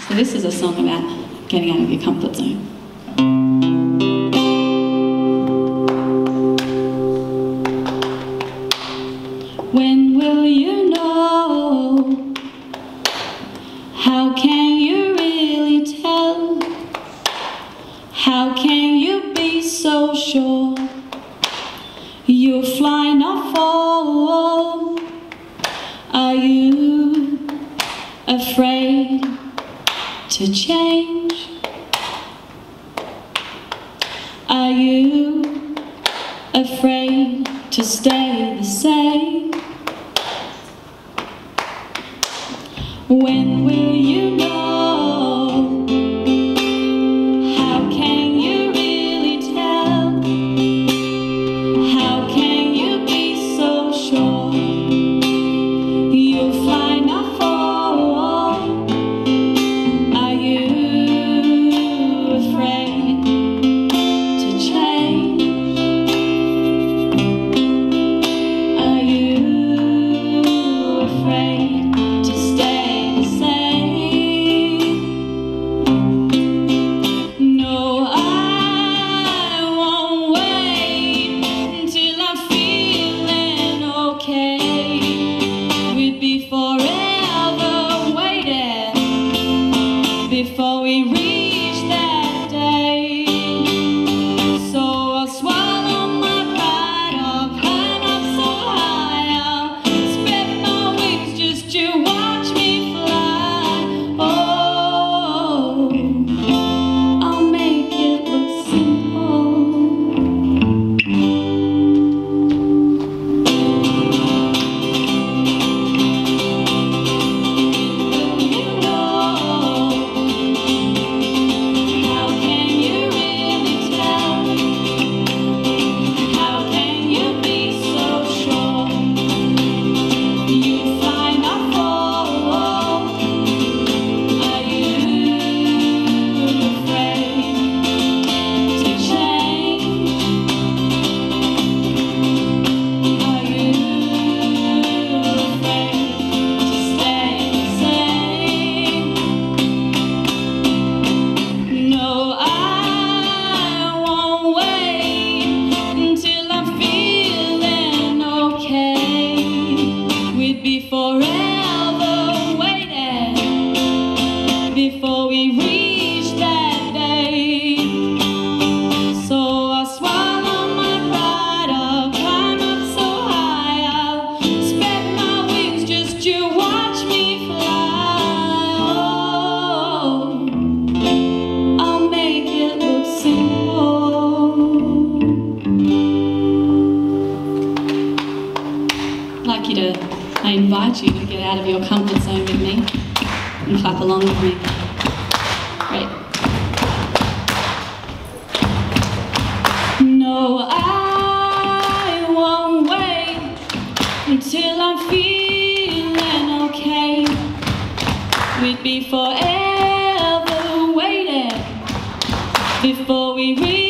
So this is a song about getting out of your comfort zone. When will you know? How can you really tell? How can you be so sure you'll fly, not fall? Are you afraid to change? Are you afraid to stay the same? When will you know? How can you really tell? How can you be so sure you'll fly, not fall? Are you afraid to change? Are you afraid to stay the same? No, I won't wait until I'm feeling okay. We'd be forever waiting before we reach that day. So I'll swallow my pride, I'll climb up so high, I'll spread my wings just to watch me fly. Oh, I'll make it look simple. You know, how can you really tell? How can you be so sure you fly, not fall? Are you afraid to change? Are you afraid to stay the same? No, I won't wait until I'm feeling okay. We'd be forever waiting before we reach that day. So I'll swallow my pride, I'll climb up so high, I'll spread my wings just to watch me fly. Oh, I'll make it look simple. I invite you to get out of your comfort zone with me and clap along with me. Great. No, I won't wait until I'm feeling okay. We'd be forever waiting before we reach